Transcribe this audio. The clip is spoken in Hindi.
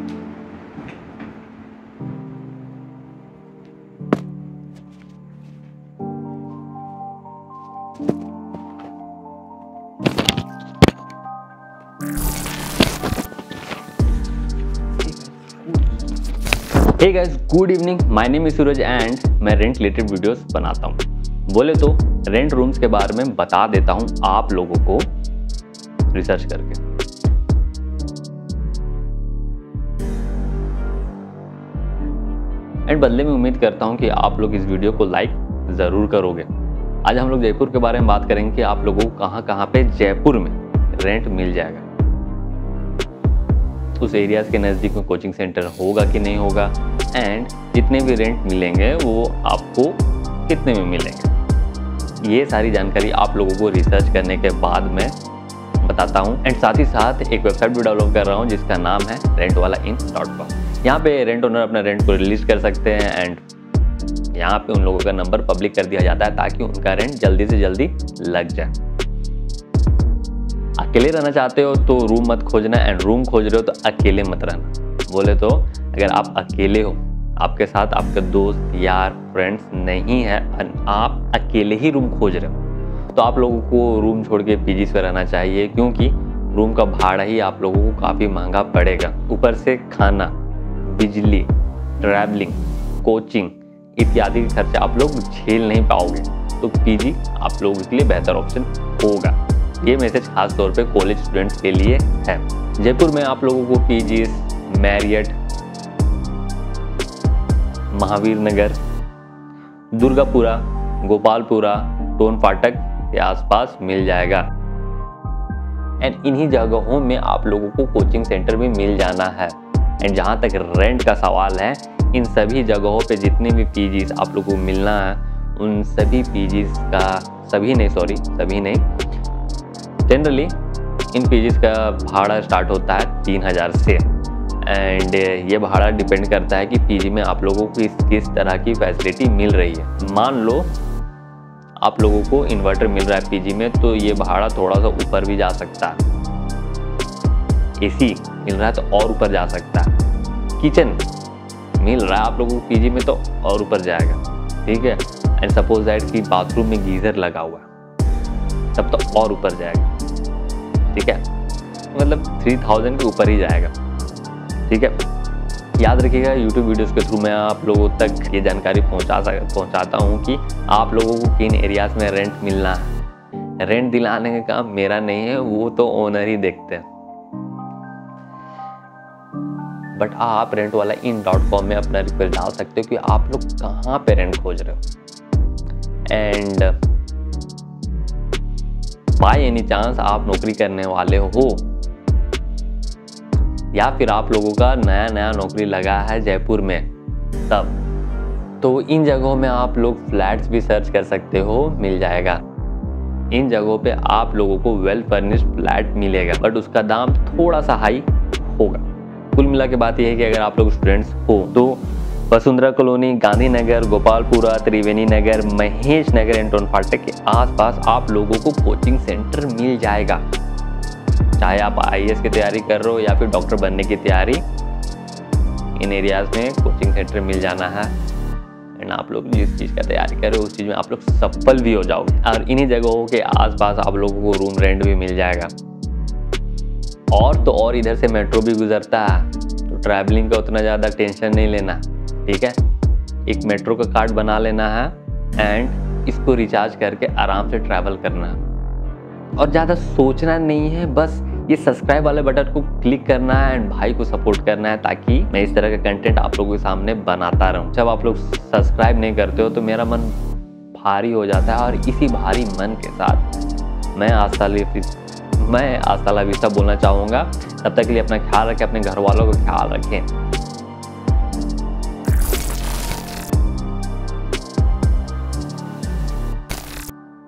Hey guys, good evening. My name is Suraj and मैं रेंट रिलेटेड वीडियोस बनाता हूँ। बोले तो रेंट रूम्स के बारे में बता देता हूँ आप लोगों को रिसर्च करके। एंड बदले में उम्मीद करता हूँ कि आप लोग इस वीडियो को लाइक ज़रूर करोगे। आज हम लोग जयपुर के बारे में बात करेंगे कि आप लोगों को कहाँ कहाँ पे जयपुर में रेंट मिल जाएगा। उस एरियाज़ के नज़दीक में कोचिंग सेंटर होगा कि नहीं होगा, एंड जितने भी रेंट मिलेंगे वो आपको कितने में मिलेंगे। ये सारी जानकारी आप लोगों को रिसर्च करने के बाद मैं बताता हूँ। एंड साथ ही साथ एक वेबसाइट भी डेवलप कर रहा हूँ जिसका नाम है rentwalain.com। यहाँ पे रेंट ओनर अपना रेंट को रिलीज कर सकते हैं एंड यहाँ पे उन लोगों का नंबर पब्लिक कर दिया जाता है ताकि उनका रेंट जल्दी से जल्दी लग जाए। अकेले रहना चाहते हो तो रूम मत खोजना, एंड रूम खोज रहे हो तो अकेले मत रहना। बोले तो अगर आप अकेले हो, आपके साथ आपके दोस्त यार फ्रेंड्स नहीं है और आप अकेले ही रूम खोज रहे हो तो आप लोगों को रूम छोड़ के पीजीज पे रहना चाहिए, क्योंकि रूम का भाड़ा ही आप लोगों को काफ़ी महंगा पड़ेगा। ऊपर से खाना, बिजली, ट्रैवलिंग, कोचिंग इत्यादि के खर्चे आप लोग झेल नहीं पाओगे, तो पीजी आप लोगों के लिए बेहतर ऑप्शन होगा। ये मैसेज खास तौर पे कॉलेज स्टूडेंट्स के लिए है। जयपुर में आप लोगों को पीजीज मैरियट, महावीर नगर, दुर्गापुरा, गोपालपुरा, टोन फाटक के आसपास मिल जाएगा। एंड इन्हीं जगहों में आप लोगों को कोचिंग सेंटर भी मिल जाना है। एंड जहाँ तक रेंट का सवाल है, इन सभी जगहों पे जितने भी पीजीज आप लोगों को मिलना है, उन सभी पीजीज का सभी नहीं जनरली इन पीजीज का भाड़ा स्टार्ट होता है 3000 से। एंड ये भाड़ा डिपेंड करता है कि पीजी में आप लोगों को किस तरह की फैसिलिटी मिल रही है। मान लो आप लोगों को इन्वर्टर मिल रहा है पीजी में, तो ये भाड़ा थोड़ा सा ऊपर भी जा सकता है। एसी मिल रहा है तो और ऊपर जा सकता है। किचन मिल रहा है आप लोगों को पीजी में तो और ऊपर जाएगा, ठीक है। एंड सपोज दैट कि बाथरूम में गीजर लगा हुआ है तब तो और ऊपर जाएगा, ठीक है। मतलब 3000 के ऊपर ही जाएगा, ठीक है। याद रखिएगा, यूट्यूब वीडियोस के थ्रू मैं आप लोगों तक ये जानकारी पहुंचाता हूँ कि आप लोगों को किन एरियाज में रेंट मिलना है। रेंट दिलाने का काम मेरा नहीं है, वो तो ओनर ही देखते हैं। बट आप rentwalain.com में अपना रिक्वेस्ट डाल सकते हो कि आप लोग कहाँ पे रेंट खोज रहे हो। एंड बाय एनी चांस आप नौकरी करने वाले हो या फिर आप लोगों का नया नौकरी लगा है जयपुर में, तब तो इन जगहों में आप लोग फ्लैट्स भी सर्च कर सकते हो, मिल जाएगा। इन जगहों पे आप लोगों को वेल फर्निश्ड फ्लैट मिलेगा, बट उसका दाम थोड़ा सा हाई होगा। कुल मिला के बात यह है कि अगर आप लोग स्टूडेंट्स हो तो वसुंधरा कॉलोनी, गांधीनगर, गोपालपुरा, त्रिवेणी नगर, महेश नगर एंड टोन फाटक के आसपास आप लोगों को कोचिंग सेंटर मिल जाएगा। चाहे आप IAS की तैयारी कर रहे हो या फिर डॉक्टर बनने की तैयारी, इन एरियाज में कोचिंग सेंटर मिल जाना है। एंड आप लोग जिस चीज़ का तैयारी कर रहे हो उस चीज़ में आप लोग सफल भी हो जाओगे। और इन्हीं जगहों के आसपास आप लोगों को रूम रेंट भी मिल जाएगा। और तो और इधर से मेट्रो भी गुजरता है, तो ट्रैवलिंग का उतना ज़्यादा टेंशन नहीं लेना, ठीक है। एक मेट्रो का कार्ड बना लेना है एंड इसको रिचार्ज करके आराम से ट्रैवल करना है और ज़्यादा सोचना नहीं है। बस ये सब्सक्राइब वाले बटन को क्लिक करना है एंड भाई को सपोर्ट करना है, ताकि मैं इस तरह का कंटेंट आप लोगों के सामने बनाता रहूं। जब आप लोग सब्सक्राइब नहीं करते हो तो मेरा मन भारी हो जाता है, और इसी भारी मन के साथ मैं आस्ता ला विस्ता बोलना चाहूँगा। तब तक के लिए अपना ख्याल रखें, अपने घर वालों का ख्याल रखें।